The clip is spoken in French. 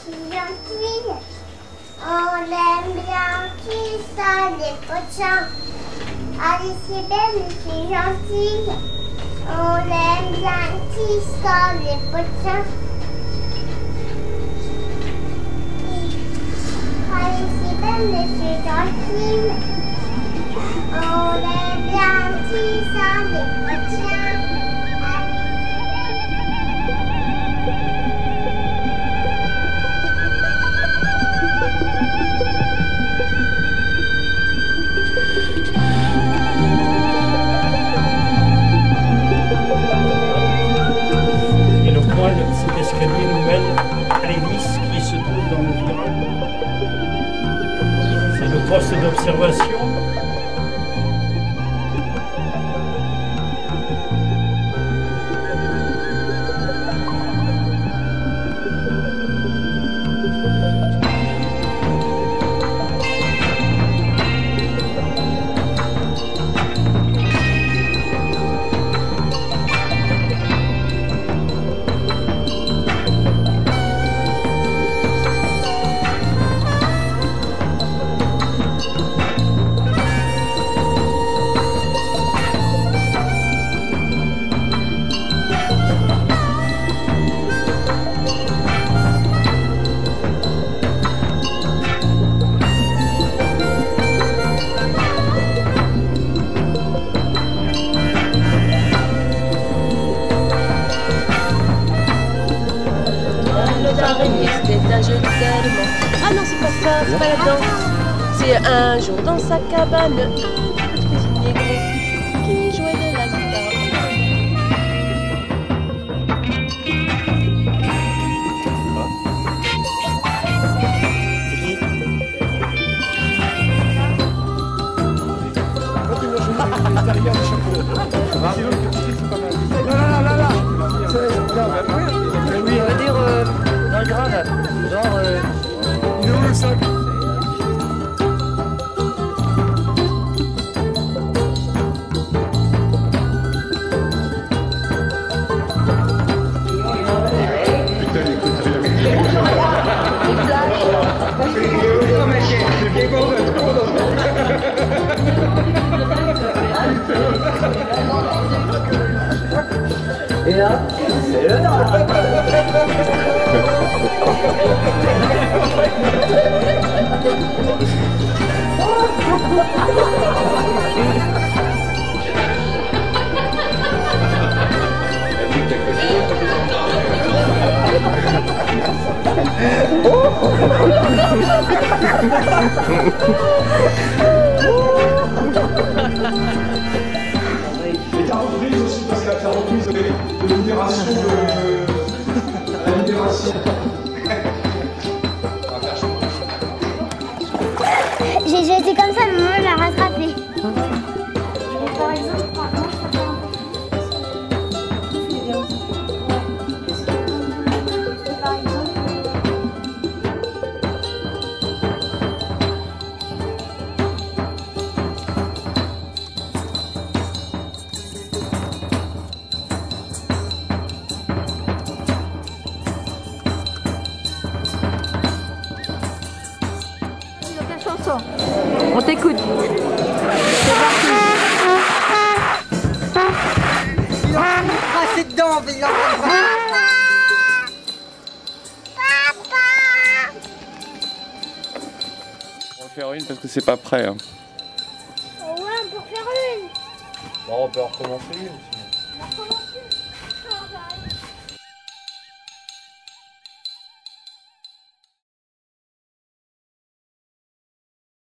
si gentil. On aime bien qui ça, les pochins. Alice est belle, c'est gentil. On aime bien qui ça, les pochins. Alice est belle, c'est gentil. On aime bien qui ça, les pochins. Et le poil, cet escalier nous mène à l'église qui se trouve dans le virage. C'est le poste d'observation. C'était un jeu tellement. Ah non, c'est pas ça, c'est pas la danse. C'est un jour dans sa cabane, un petit négro qui jouait de la guitare. Oui, on va dire dans le grave, genre il est où le sac? Et là, c'est le Les 40 prises aussi, parce qu'il y a 40 prises de libération à la libération. J'ai jeté comme ça, mais maman l'a rattrapé. Par exemple, On t'écoute. passer dedans, mais il en prend pas. On va faire une parce que c'est pas prêt. Hein. Ouais, on peut faire une. Bon, on peut en recommencer une sinon.